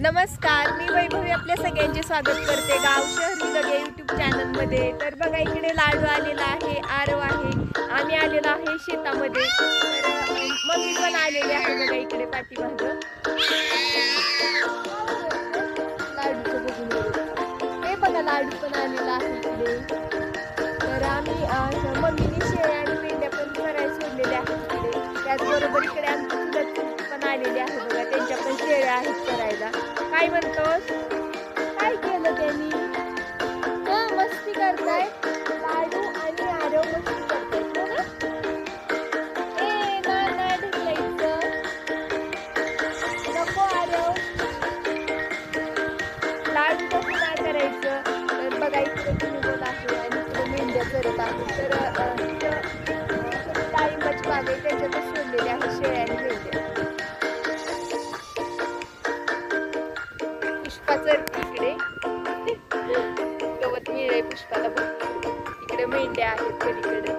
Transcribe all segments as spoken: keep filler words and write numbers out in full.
नमस्कार, मी वैभवी आपल्या सगळ्यांचे स्वागत करते गाव शहरी लगे यूट्यूब चॅनल मध्ये। तर बघा इकडे लाडू आलेला आहे, आरव आहे, आम्ही आलेलो आहे शेतामध्ये। तर मम्मी पण आलेली आहे बघा इकडे पाठीमागं। लाडूचं बघून हे बघा लाडू पण आलेला आहे इकडे। तर आम्ही मम्मीने शेळ्या आणि मेंढ्या पण करायला सोडलेल्या आहेत इकडे। त्याचबरोबर इकडे आमची चुलत पण आलेली आहे बघा, त्यांच्या पण शेळ्या आहेत करायला। काय म्हणतोस? काय केलं त्यांनी? हा मस्ती करताय, लाडू आणि आरव मस्ती करतायत हो ना? ए ना ना ढकलायचं नको आरव, लाडू कसं काय करायचं? तर बघा इकडे किनिबोल आहे आणि इकडे मेंढ्या करत आहे। तर डाळिंबाची बाग आहे, त्याच्यातच सोडलेले आहे शेळ्या आणि मेंढ्या। इकडे गवत मिळेल पुष्पाला भरपूर, इकडे मेंढ्या आहेत पलीकडे।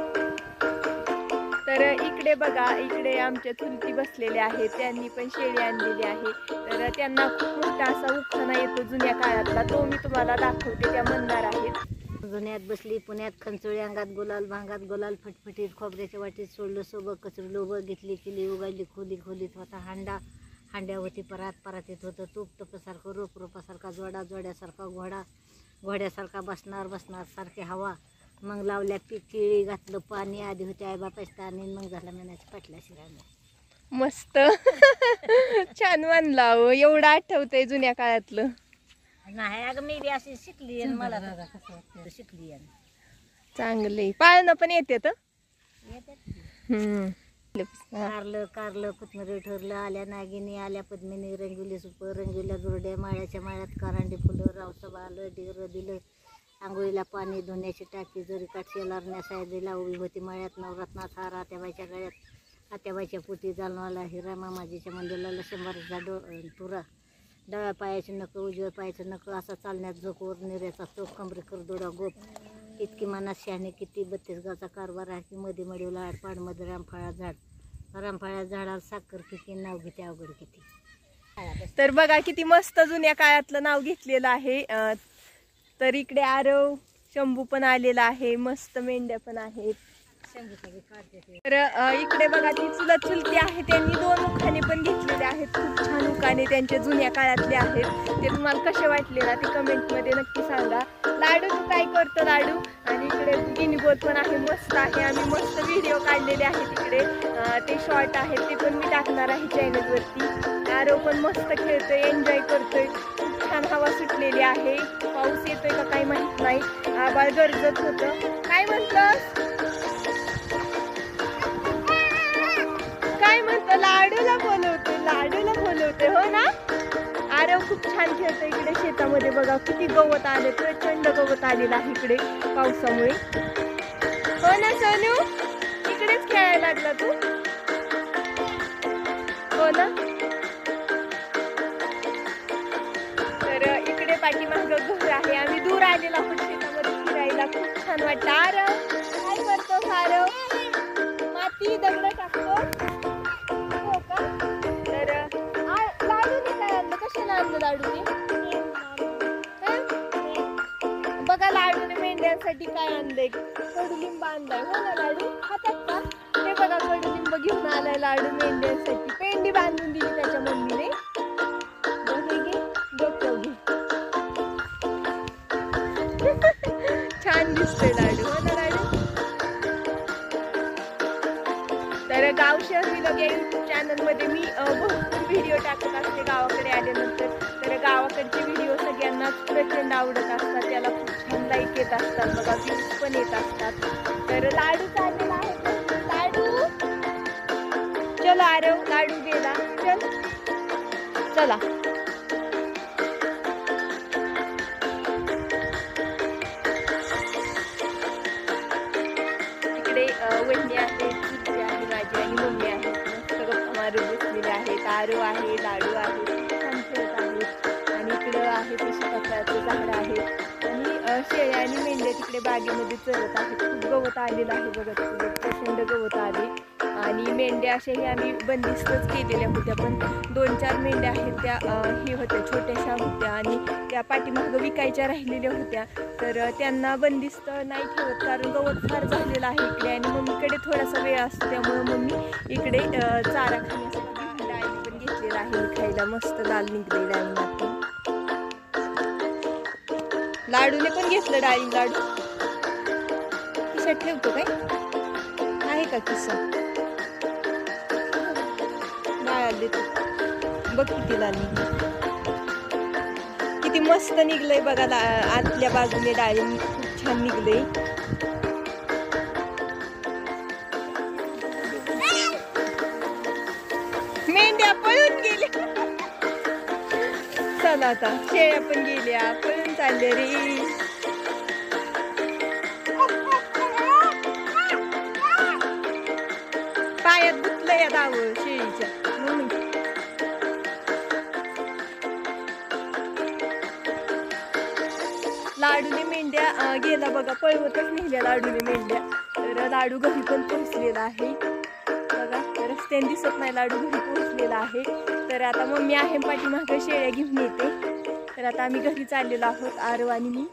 तर इकडे बघा इकडे आमच्या चुलती बसलेल्या आहेत, त्यांनी पण शेळी आणलेली आहे। तर त्यांना खूप मोठा असा उत्साह येतो जुन्या काळातला, तो मी तुम्हाला दाखवते, त्या म्हणणार आहेत। जुन्यात बसली पुण्यात खंचोळी अंगात गुलाल भांगात गुलाल फटफटीत खोबऱ्याच्या वाटीत सोडलं सोबत कचरू लोबं घेतली किली उगाली खोली खोलीत होता हांडा हांड्यावरती परात परातीत होतं तूप तपसारखं रोप रोपासारखा जोडा जोड्यासारखा घोडा घोड्यासारखा बसणार बसणार सारखे हवा मग लावल्या पीक केळी घातलं पाणी आधी होते आईबापाची आणि मग झाला म्हणायचं पाटल्या शिरायला। मस्त छान म्हणला हो, एवढं आठवतंय जुन्या काळातलं। नाही अगं मी अशी शिकली आणि मला कसं वाटतं शिकली आणि चांगले पाळणं पण येते तर हम्म कारलं कारलं कुतमरे ठरलं आल्या नागिनी आल्या पद्मिनी रंगविले सुप रंगविल्या दुरड्या माळ्याच्या माळ्यात करांडी फुलं रावसभा आलं डिर दिलं आंघोळीला पाणी धुण्याची टाकी जरी काठशी लारण्या सायदीला उभी होती माळ्यात नवरत्नात हार आत्याबाईच्या गळ्यात आत्याबाईच्या पोटी जालवाला हिरा मामाजीच्या मंदिराला शंभरचा डो तुरा डाव्या पायाचे नक उजव्या पायाचं नक असा चालण्यात झोकवर निर्याचा चोख कमरे करदोडा गोप इतकी मनात शहाणे किती बत्तीस गावचा कारभार आहे की मध्ये मडीवला आडपाडमध्ये रामफळा झाड रामफळ्या झाडाला साखर पिकी नाव घेते अवघड किती। तर बघा किती मस्त जुन्या काळातलं नाव घेतलेलं आहे। तर इकडे आरव शंभू पण आलेला आहे, मस्त मेंढ्या पण आहेत। तर इकडे बघा ती चुलत चुलती आहे, त्यांनी दोन उखाणे पण घेतलेले आहेत, खूप छान उखाणे त्यांचे जुन्या काळातले आहेत। ते तुम्हाला कसे वाटले ना ते कमेंट मध्ये नक्की सांगा। लाडू तू काय करतो लाडू? आणि इकडे गिनीबोल पण आहे, मस्त आहे। आम्ही मस्त व्हिडिओ काढलेले आहेत इकडे, ते शॉर्ट आहेत, ते पण मी टाकणार आहे चॅनल वरती। आरव पण मस्त खेळतोय, एन्जॉय करतोय, खूप छान हवा सुटलेली आहे। पाऊस येतोय का काही माहित नाही, आभाळ गरजत होतं। काय म्हणतोस? काय म्हणतो? लाडूला बोलवते, लाडूला बोलवते हो ना? आरव खूप छान खेळतो इकडे शेतामध्ये, बघा किती गवत आले, प्रचंड गवत आलेलं आहे इकडे पावसामुळे हो ना सोनू? इकडेच खेळायला लागला तू हो ना? तर इकडे पाठीमागं घर आहे, आम्ही दूर आलेलो आहोत शेतामध्ये फिरायला, खूप छान वाटतं। आरव काय करतोस? आरव माती दगड टाकतो हो का? तर लाडूने काय आणलं? कशाला आणलं लाडूने? बघा लाडूने मेंढ्यांसाठी काय आणलंय, कडुलिंब आणलाय हो ना लाडू? खातात का? हे बघा कडुलिंब घेऊन आलाय लाडू मेंढ्यांसाठी, पेंडी बांधून दिली त्याच्या मम्मीने। छान दिसतोय लाडू हो ना लाडू? तर गाव शहरी लगे यूट्यूब चॅनल मध्ये मी भरपूर व्हिडिओ टाकत असते गावाकडे आल्यानंतर। तर गावाकडचे व्हिडिओ सगळ्यांनाच प्रचंड आवडत असतात, त्याला खूप छान लाईक येत असतात बघा, व्ह्यूज पण येत असतात। तर लाडू चाललेला आहे, लाडू चलो आरव, लाडू गेला, चल चला। इकडे वहिनी आहे, चुलती आहे माझी आणि मम्मी आहे, मस्त गप्पा मारून बसलेले आहेत। आरव आहे, लाडू आहे, छान खेळत आहेत। आणि इकडं आहे ते सीताफळाचं झाड आहे आणि शेळ्या आणि मेंढ्या तिकडे बागेमध्ये चरत आहेत। खूप गवत आलेलं आहे बघा, तिकडे प्रचंड गवत आले। आणि मेंढ्या अशाही आम्ही बंदिस्तच केलेल्या होत्या, पण दोन चार मेंढ्या आहेत त्या हे होत्या, छोट्याशा होत्या आणि त्या पाठीमागं विकायच्या राहिलेल्या होत्या. तर त्यांना बंदिस्त नाही ठेवत, कारण गवत फार झालेलं आहे इकडे आणि मम्मीकडे थोडासा वेळ असतो, त्यामुळे मम्मी इकडे चारा खाण्यासाठी डाळिंब पण घेतलेला आहे खायला. मस्त लाल निघले डाळिंब. लाडूने पण घेतलं डाळिंब. लाडू खिशात ठेवतो काय, आहे का किस्सा? डाळ देतो बघ किती लाल निघले, किती मस्त निघलंय बघा. आतल्या बाजूने डाळिंब खूप छान निघले. मेंढ्या पळून गेल्या. चला आता शेळ्या पण गेल्या, पळून चालले रे. पायात गुतलं या दाव शेळीच्या. लाडूने मेंढ्या गेला बघा, पळवतच नेल्या लाडूने मेंढ्या. तर लाडू घरी पण पोहोचलेला आहे बघा, रस्त्याने दिसत नाही, लाडू घरी पोहोचलेला आहे. तर आता मम्मी आहे पाठीमागं शेळ्या घेऊन येते. तर आता आम्ही घरी चाललेलो आहोत, आरव आणि मी.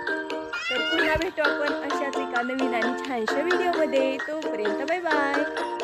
तर पुन्हा भेटू आपण अशाच एका नवीन आणि छानशा व्हिडिओमध्ये. तोपर्यंत बाय बाय.